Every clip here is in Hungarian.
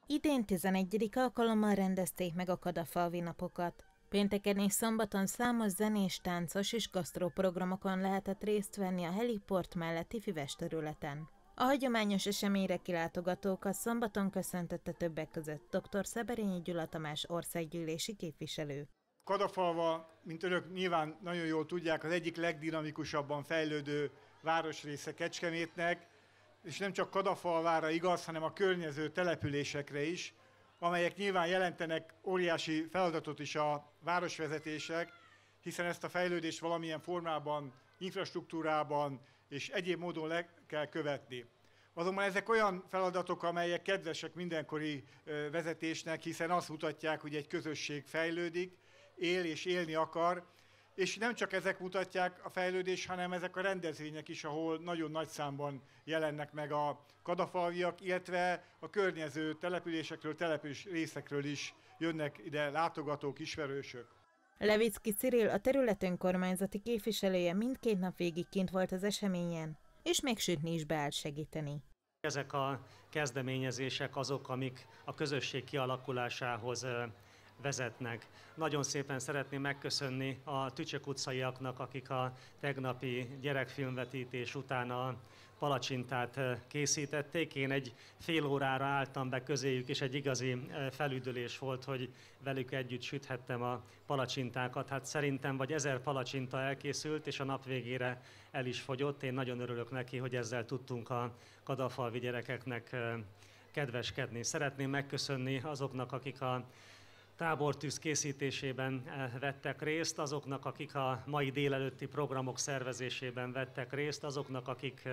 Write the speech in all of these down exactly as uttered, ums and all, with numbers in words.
Idén tizenegyedik alkalommal rendezték meg a Kadafalvi napokat. Pénteken és szombaton számos zenés, táncos és gasztróprogramokon lehetett részt venni a heliport melletti füves területen. A hagyományos eseményre kilátogatókat szombaton köszöntötte többek között dr. Szeberényi Gyula Tamás országgyűlési képviselő. Kadafalva, mint önök nyilván nagyon jól tudják, az egyik legdinamikusabban fejlődő városrésze Kecskemétnek, és nem csak Kadafalvára igaz, hanem a környező településekre is, amelyek nyilván jelentenek óriási feladatot is a városvezetések, hiszen ezt a fejlődést valamilyen formában, infrastruktúrában és egyéb módon le kell követni. Azonban ezek olyan feladatok, amelyek kedvesek mindenkori vezetésnek, hiszen azt mutatják, hogy egy közösség fejlődik, él és élni akar, és nem csak ezek mutatják a fejlődést, hanem ezek a rendezvények is, ahol nagyon nagy számban jelennek meg a kadafalviak, illetve a környező településekről, település részekről is jönnek ide látogatók, ismerősök. Levicki Cyril, a terület önkormányzati képviselője mindkét nap végig kint volt az eseményen, és még sütni is beállt segíteni. Ezek a kezdeményezések azok, amik a közösség kialakulásához vezetnek. Nagyon szépen szeretném megköszönni a Tücsök utcaiaknak, akik a tegnapi gyerekfilmvetítés után a palacsintát készítették. Én egy fél órára álltam be közéjük, és egy igazi felüdülés volt, hogy velük együtt süthettem a palacsintákat. Hát szerintem vagy ezer palacsinta elkészült, és a nap végére el is fogyott. Én nagyon örülök neki, hogy ezzel tudtunk a kadafalvi gyerekeknek kedveskedni. Szeretném megköszönni azoknak, akik a tábortűz készítésében vettek részt, azoknak, akik a mai délelőtti programok szervezésében vettek részt, azoknak, akik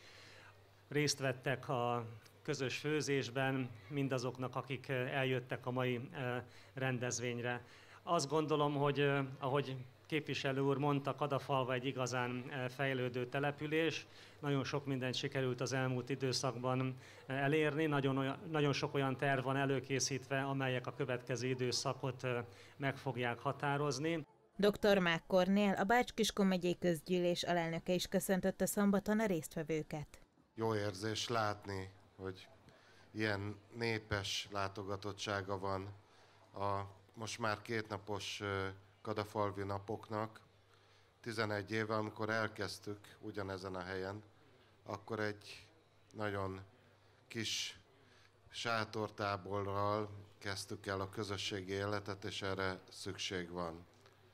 részt vettek a közös főzésben, mindazoknak, akik eljöttek a mai rendezvényre. Azt gondolom, hogy ahogy képviselő úr mondta, Kadafalva egy igazán fejlődő település. Nagyon sok mindent sikerült az elmúlt időszakban elérni, nagyon, olyan, nagyon sok olyan terv van előkészítve, amelyek a következő időszakot meg fogják határozni. doktor Mák Kornél, a Bács-Kiskun megyei közgyűlés alelnöke is köszöntötte szombaton a résztvevőket. Jó érzés látni, hogy ilyen népes látogatottsága van a most már kétnapos kadafalvi napoknak. tizenegy éve, amikor elkezdtük ugyanezen a helyen, akkor egy nagyon kis sátortáborral kezdtük el a közösségi életet, és erre szükség van.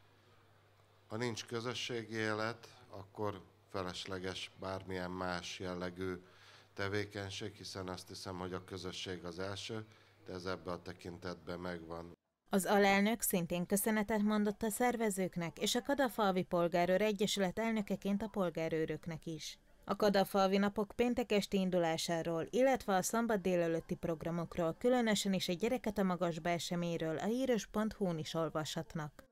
Ha nincs közösségi élet, akkor felesleges bármilyen más jellegű tevékenység, hiszen azt hiszem, hogy a közösség az első, de ez ebben a tekintetben megvan. Az alelnök szintén köszönetet mondott a szervezőknek és a Kadafalvi Polgárőr Egyesület elnökeként a polgárőröknek is. A Kadafalvi napok péntek esti indulásáról, illetve a szombat délelőtti programokról, különösen is egy Gyereket a Magasba eseményről a híros pont hu-n is olvashatnak.